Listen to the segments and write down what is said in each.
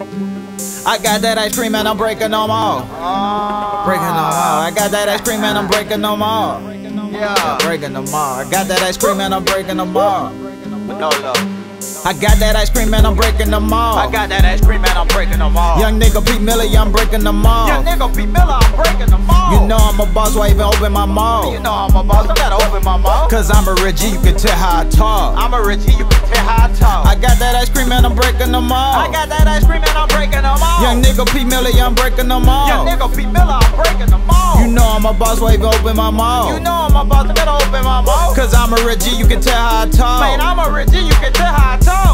I got that ice cream and I'm breaking them all. Breaking them all. I got that ice cream and I'm breaking them all. Yeah, breaking them all. I got that ice cream and I'm breaking them all. I got that ice cream and I'm breaking them all. I got that ice cream and I'm breaking them all. Young nigga Pete Miller, yeah, I'm breaking them all. Young nigga Pete Miller, I'm breaking them all. You know I'm a boss, why even open my mouth? You know I'm a boss, I gotta open my mouth. Cause I'm a real G, you can tell how I talk. I'm a real G, you can tell how I talk. I got that ice cream and I'm breaking them all. I got that ice cream and I'm breaking them all. Young nigga Pete Miller, yeah, I'm breaking them all. Young nigga Pete Miller, I'm breaking them all. You know I'm a boss, why even open my mouth? You know I'm a boss, I gotta open my mouth. Cause I'm a real G, you can tell how I talk. Man, I'm a real G, you can tell how I talk.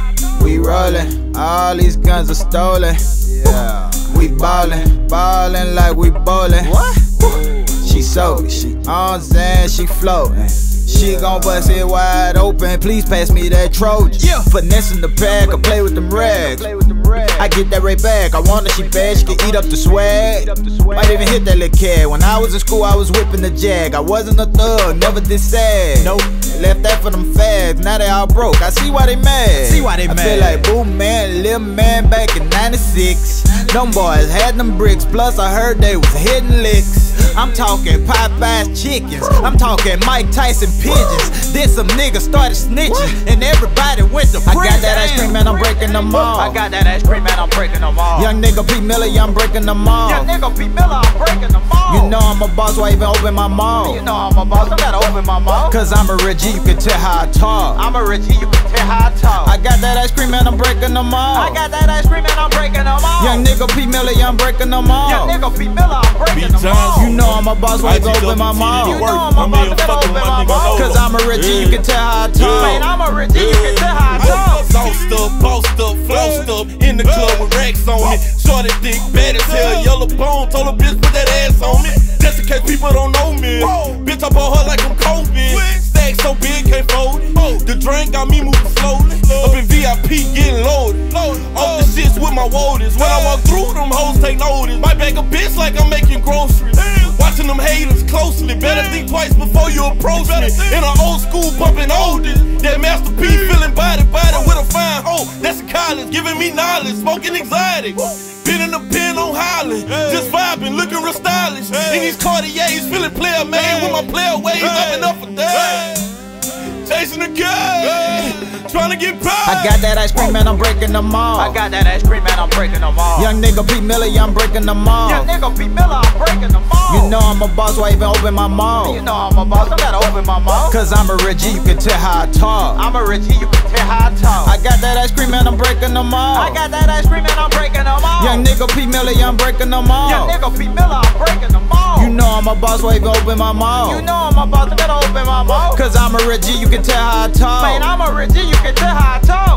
We rollin', all these guns are stolen. Yeah. We ballin', ballin' like we bowlin'. What? She soaking, she on Zan, she floatin'. She gon' bust it wide open, please pass me that Trojan. Yeah. Finessing the pack, I play with them rags. I get that right back, I want her, she bad, she can eat up the swag. Might even hit that little cat. When I was in school, I was whipping the jag. I wasn't a thug, never did sad. Nope, left that for them fags, now they all broke. I see why they mad. I feel like Boom Man, Lil Man back in 96. Them boys had them bricks, plus I heard they was hitting licks. I'm talking Popeye's chickens, I'm talking Mike Tyson pigeons. Then some niggas started snitching, and everybody went to prison. I got that ice cream and I'm breaking them all. I got that ice cream and I'm breaking them all. Young nigga Pete Miller, yeah, I'm breaking them all. Young nigga Pete Miller, I'm breaking them all. You know I'm a boss, why even open my mouth? You know I'm a boss, I gotta open my mouth. Cause I'm a real G, you can tell how I talk. I'm a real G, you can tell how I talk. I got that ice cream and I'm breaking them all. I got that ice cream and I'm breaking them all. Young nigga Pete Miller, yeah, I'm breaking them all. Young nigga Pete Miller, I'm breaking them all. You know I'm a boss, why even open my mouth? You know I'm a boss, I gotta open my mouth. Cause I'm a real G, you can tell how I talk. Man, I'm a real G, you can tell how I talk. Sauced up, bossed up, flossed up, in the club with racks on it. Shorty thick, bad as hell, yellow bone, told her bitch put that ass on me. Just in case people don't know me. Bitch, I bought her like I'm COVID. Stack so big, can't fold it. The drink got me moving slowly. Up in VIP, getting loaded. Off the shits with my warders. When I walk through, them hoes take notice. Might bag a bitch like I'm making groceries. Watching them haters closely. Better think twice before you approach me. In an old school bumping oldest. That Master P feeling body with a fine hoe. That's a college, giving me knowledge. Smoking exotic. Been in the pen on Holland. Just vibing, looking real stylish. In these Cartiers, feeling player man with my player waves up and up for days. Chasing the game, trying to get paid. I got that ice cream and I'm breaking them all. I got that ice cream and I'm breaking them all. Young nigga Pete Miller, yeah, I'm breaking them all. Young nigga Pete Miller, I'm breaking them all. You know I'm a boss, why even open my mouth? You know I'm a boss, I gotta open my mouth. Cause I'm a real G, you can tell how I talk. I'm a real G, you can tell how I talk. I got that ice cream and I'm breaking them all. I got that ice cream and I'm breaking them all. Young nigga Pete Miller, yeah, I'm breaking them all. Young nigga Pete Miller, I'm breaking them all. You know I'm a boss, why even open my mouth? You know I'm a boss, I gotta open my mouth. Cause I'm a real G, you can tell how I talk. Man, I'm a real G, you can tell how I talk.